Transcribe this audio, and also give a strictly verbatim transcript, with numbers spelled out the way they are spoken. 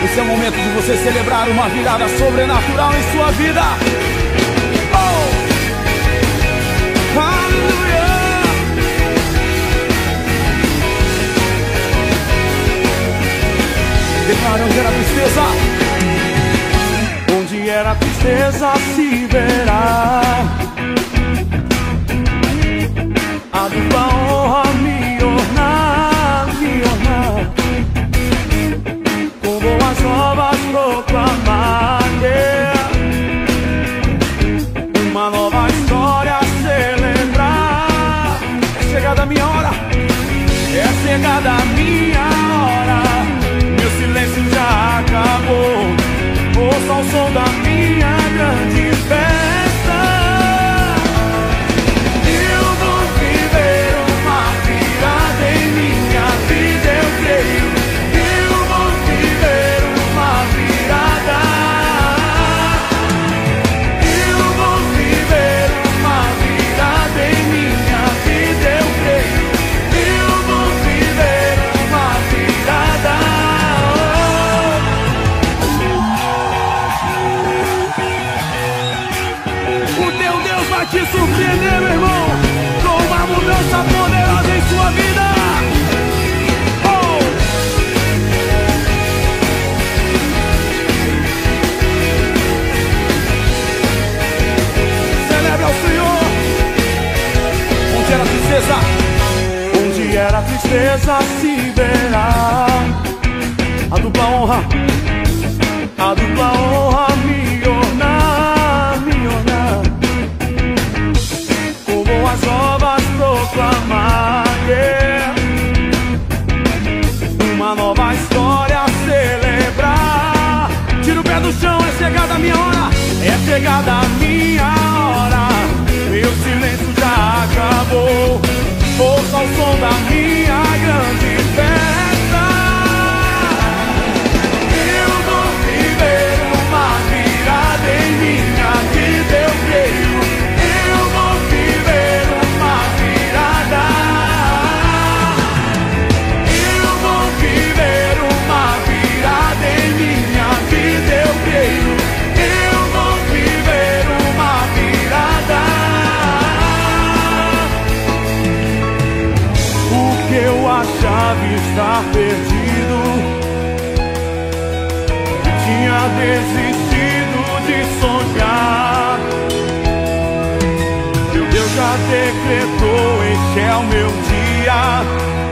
Esse é o momento de você celebrar uma virada sobrenatural em sua vida. Oh! Aleluia! Declara onde era tristeza. Onde era tristeza se verá a dupla honra me ornar, me ornar. Com boas novas proclamar, yeah. Uma nova história a celebrar. É chegada a minha hora, é chegada a minha hora. Meu silêncio já acabou. Ouça o som da minha grande festa. Eu vou viver uma virada em minha vida, eu creio. Eu vou viver uma virada. Eu vou viver uma virada em minha vida, eu creio. Eu vou viver uma virada. Vai te surpreender, meu irmão, com uma mudança poderosa em sua vida. Oh! Celebre ao Senhor. Onde era tristeza, onde era tristeza se verá a dupla honra, a dupla honra me ornar, me ornar. As novas proclamar, yeah. Uma nova história a celebrar. Tira o pé do chão, é chegada a minha hora, é chegada a minha hora. Meu silêncio já acabou. Ouça o som da minha grande festa. Eu vou viver uma virada em minha vida, eu creio. Eu vou viver uma virada. Eu vou viver uma virada em minha vida, eu creio. Eu vou viver uma virada. O que eu achava estar perdido, tinha desistido de sonhar. Meu Deus já decretou, este é o meu dia.